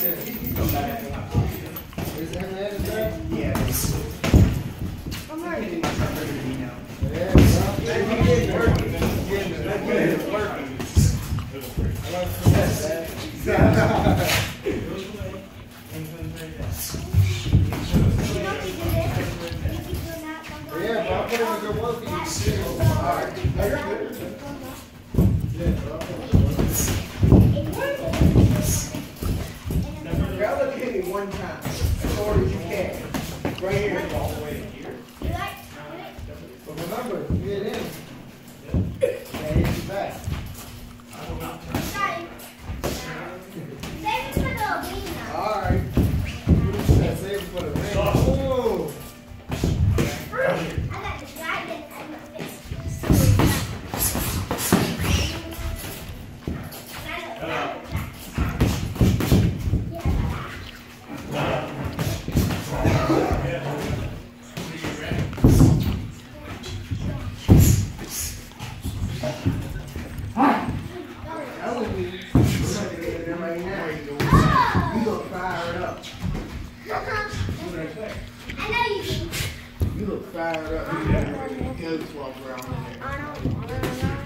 Is that there? Yeah. I'm ready. Yeah, working. I like that. Yeah, but I'll put in a good work and you see it. Alright. No, you're good. Y'all look at me one time, as hard as you can. Right here. All the way to here. But remember, you get in. And hit you back. Alright. Save it for the ring. Oh! You look fired up. You look fired up. Goats walk around in there.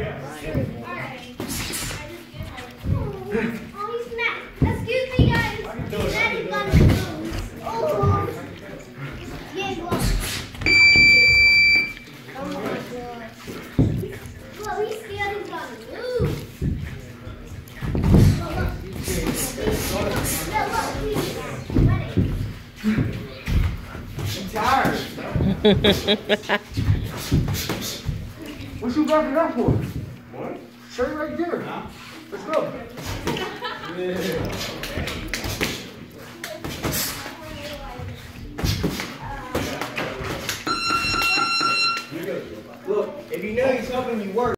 Excuse me, guys. Daddy got it. Oh, yeah, look. Oh my God. Look, he's scared he's gonna lose. I'm tired. What you got it up for? What? Straight right there. Huh? Let's go. Yeah. Look, if you know he's helping you work.